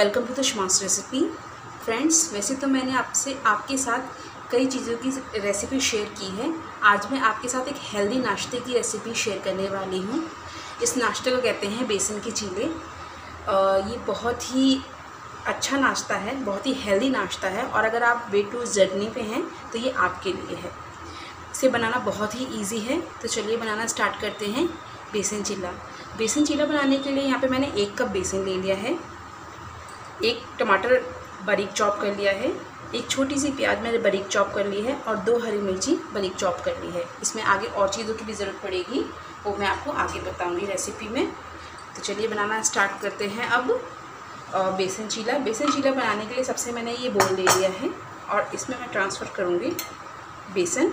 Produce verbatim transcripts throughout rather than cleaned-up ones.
Welcome to the Shamas recipe. Friends, वैसे तो मैंने आपसे आपके साथ कई चीज़ों की रेसिपी शेयर की है। आज मैं आपके साथ एक हेल्दी नाश्ते की रेसिपी शेयर करने वाली हूँ। इस नाश्ते को कहते हैं बेसन के चीले। ये बहुत ही अच्छा नाश्ता है, बहुत ही हेल्दी नाश्ता है और अगर आप वेट लूज जर्नी पे हैं तो ये आपके लिए है। इसे बनाना बहुत ही इजी है, तो चलिए बनाना स्टार्ट करते हैं। बेसन चीला बेसन चीला बनाने के लिए यहाँ पे मैंने एक कप बेसन ले लिया है, एक टमाटर बारीक चॉप कर लिया है, एक छोटी सी प्याज मैंने बारीक चॉप कर ली है और दो हरी मिर्ची बारीक चॉप कर ली है। इसमें आगे और चीज़ों की भी ज़रूरत पड़ेगी, वो मैं आपको आगे बताऊंगी रेसिपी में। तो चलिए बनाना स्टार्ट करते हैं। अब बेसन चीला बेसन चीला बनाने के लिए सबसे मैंने ये बोल ले लिया है और इसमें मैं ट्रांसफ़र करूँगी बेसन।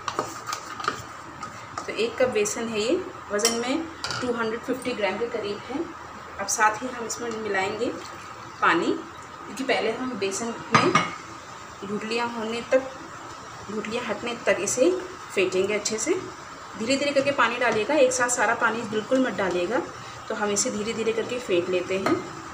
तो एक कप बेसन है, ये वज़न में दो सौ पचास ग्राम के करीब है। अब साथ ही हम इसमें मिलाएंगे पानी, क्योंकि पहले हम बेसन में गुठलियाँ होने तक गुठलियाँ हटने तक इसे फेंटेंगे अच्छे से। धीरे धीरे करके पानी डालिएगा, एक साथ सारा पानी बिल्कुल मत डालिएगा। तो हम इसे धीरे धीरे करके फेंट लेते हैं।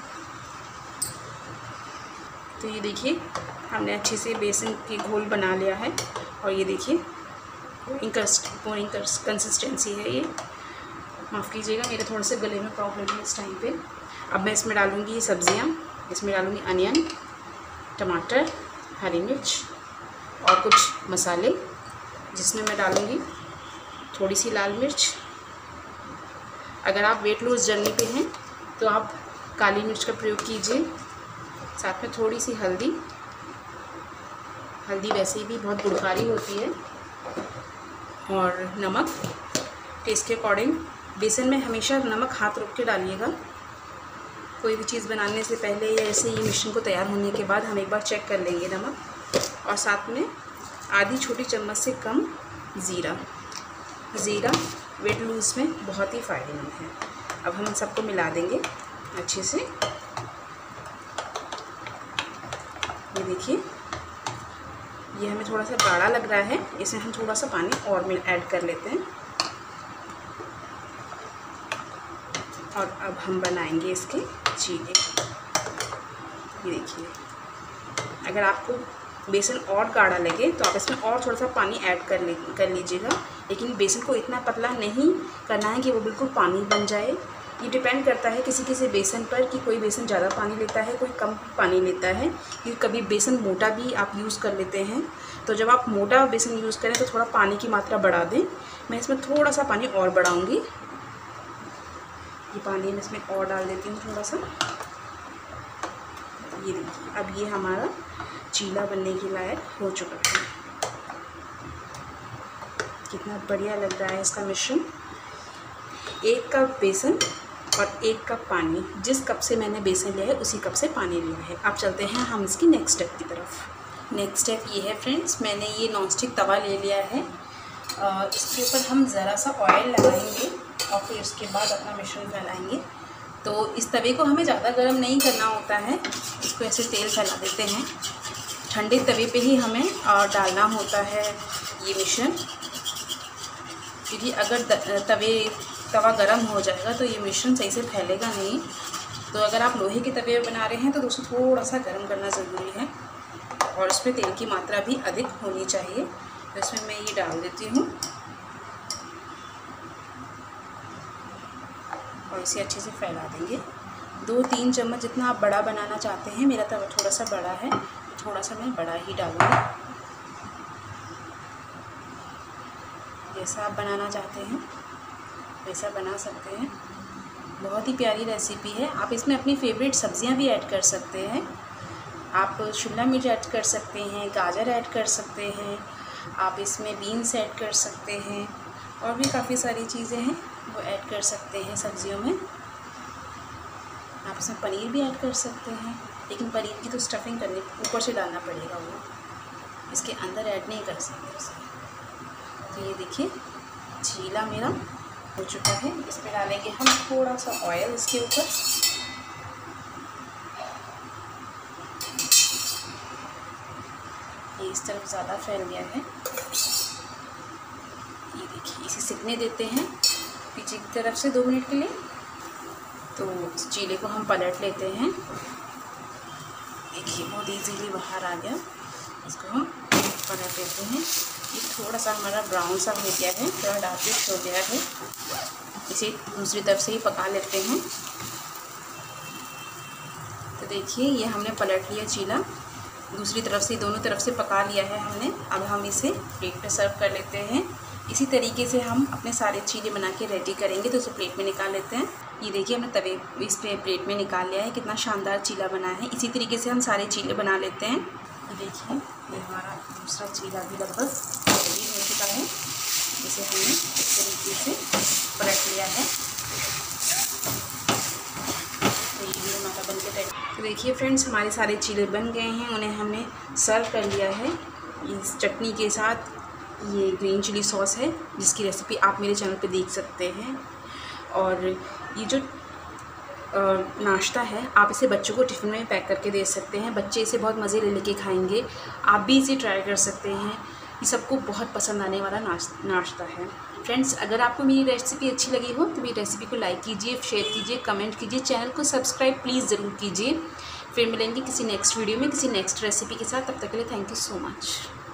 तो ये देखिए, हमने अच्छे से बेसन की घोल बना लिया है और ये देखिए पोरिंग कंसिस्टेंसी है ये। माफ़ कीजिएगा, मेरे थोड़े से गले में प्रॉब्लम है इस टाइम पे। अब मैं इसमें डालूँगी ये सब्ज़ियाँ। इसमें डालूँगी अनियन, टमाटर, हरी मिर्च और कुछ मसाले, जिसमें मैं डालूँगी थोड़ी सी लाल मिर्च। अगर आप वेट लूज जर्नी पे हैं तो आप काली मिर्च का प्रयोग कीजिए। साथ में थोड़ी सी हल्दी हल्दी वैसे भी बहुत गुणकारी होती है, और नमक टेस्ट के अकॉर्डिंग। बेसन में हमेशा नमक हाथ रख के डालिएगा। कोई भी चीज़ बनाने से पहले या ऐसे ही मिश्रण को तैयार होने के बाद हम एक बार चेक कर लेंगे नमक। और साथ में आधी छोटी चम्मच से कम ज़ीरा ज़ीरा वेट लूज में बहुत ही फ़ायदेमंद है। अब हम सबको मिला देंगे अच्छे से। ये देखिए, ये हमें थोड़ा सा गाढ़ा लग रहा है, इसमें हम थोड़ा सा पानी और में ऐड कर लेते हैं। और अब हम बनाएंगे इसके चीले। ये देखिए, अगर आपको बेसन और गाढ़ा लगे तो आप इसमें और थोड़ा सा पानी ऐड कर ले कर लीजिएगा, लेकिन बेसन को इतना पतला नहीं करना है कि वो बिल्कुल पानी बन जाए। ये डिपेंड करता है किसी किसी बेसन पर कि कोई बेसन ज़्यादा पानी लेता है, कोई कम पानी लेता है। क्योंकि कभी बेसन मोटा भी आप यूज़ कर लेते हैं, तो जब आप मोटा बेसन यूज़ करें तो थोड़ा पानी की मात्रा बढ़ा दें। मैं इसमें थोड़ा सा पानी और बढ़ाऊँगी। ये पानी मैं इसमें और डाल देती हूँ थोड़ा सा। ये देखिए, अब ये हमारा चीला बनने के लायक हो चुका है। कितना बढ़िया लग रहा है इसका मिश्रण। एक कप बेसन और एक कप पानी, जिस कप से मैंने बेसन लिया है उसी कप से पानी लिया है। अब चलते हैं हम इसकी नेक्स्ट स्टेप की तरफ। नेक्स्ट स्टेप ये है फ्रेंड्स, मैंने ये नॉनस्टिक तवा ले लिया है। इसके ऊपर हम ज़रा सा ऑयल लगाएंगे और फिर उसके बाद अपना मिश्रण फैलाएंगे। तो इस तवे को हमें ज़्यादा गर्म नहीं करना होता है, इसको ऐसे तेल फैला देते हैं। ठंडे तवे पे ही हमें डालना होता है ये मिश्रण, क्योंकि अगर तवे तवा गर्म हो जाएगा तो ये मिश्रण सही से फैलेगा नहीं। तो अगर आप लोहे के तवे पर बना रहे हैं तो उसे थोड़ा सा गर्म करना ज़रूरी है, और इसमें तेल की मात्रा भी अधिक होनी चाहिए। तो इसमें मैं ये डाल देती हूँ और इसे अच्छे से फैला देंगे। दो तीन चम्मच जितना आप बड़ा बनाना चाहते हैं, मेरा तवा थोड़ा सा बड़ा है, थोड़ा सा मैं बड़ा ही डालूँगी। जैसा आप बनाना चाहते हैं वैसा बना सकते हैं। बहुत ही प्यारी रेसिपी है। आप इसमें अपनी फेवरेट सब्जियां भी ऐड कर सकते हैं। आप शिमला मिर्च ऐड कर सकते हैं, गाजर ऐड कर सकते हैं, आप इसमें बीन्स ऐड कर सकते हैं, और भी काफ़ी सारी चीज़ें हैं वो ऐड कर सकते हैं सब्जियों में। आप इसमें पनीर भी ऐड कर सकते हैं, लेकिन पनीर की तो स्टफिंग करने ऊपर से डालना पड़ेगा, वो इसके अंदर ऐड नहीं कर सकते उसे। तो ये देखिए, चीला मेरा हो चुका है। इसमें डालेंगे हम थोड़ा सा ऑयल इसके ऊपर। ये इस तरफ ज़्यादा फैल गया है। ये देखिए, इसे सिकने देते हैं पीछे की तरफ से दो मिनट के लिए। तो चीले को हम पलट लेते हैं। देखिए बहुत इजीली बाहर आ गया। इसको हम पलट देते हैं। ये थोड़ा सा हमारा ब्राउन सा हो गया है, थोड़ा डार्किश हो गया है। इसे दूसरी तरफ से ही पका लेते हैं। तो देखिए ये हमने पलट लिया चीला, दूसरी तरफ से, दोनों तरफ से पका लिया है हमने। अब हम इसे प्लेट पे सर्व कर लेते हैं। इसी तरीके से हम अपने सारे चीले बना के रेडी करेंगे। तो उसे प्लेट में निकाल लेते हैं। ये देखिए हमने तवे इस पे प्लेट में निकाल लिया है। कितना शानदार चीला बना है। इसी तरीके से हम सारे चीले बना लेते हैं। ये देखिए ये हमारा दूसरा चीला भी लगभग रेडी हो चुका है। इसे हमने इस तरीके से पलट लिया है। तो ये हमारा बन के रेडी। तो देखिए फ्रेंड्स हमारे सारे चीले बन गए हैं। उन्हें हमने सर्व कर लिया है इस चटनी के साथ। ये ग्रीन चिली सॉस है जिसकी रेसिपी आप मेरे चैनल पे देख सकते हैं। और ये जो नाश्ता है आप इसे बच्चों को टिफ़िन में पैक करके दे सकते हैं। बच्चे इसे बहुत मज़े ले लेके खाएंगे। आप भी इसे ट्राई कर सकते हैं। ये सबको बहुत पसंद आने वाला नाश्ता है। फ्रेंड्स अगर आपको मेरी रेसिपी अच्छी लगी हो तो मेरी रेसिपी को लाइक कीजिए, शेयर कीजिए, कमेंट कीजिए, चैनल को सब्सक्राइब प्लीज़ ज़रूर कीजिए। फिर मिलेंगे किसी नेक्स्ट वीडियो में किसी नेक्स्ट रेसिपी के साथ। तब तक के लिए थैंक यू सो मच।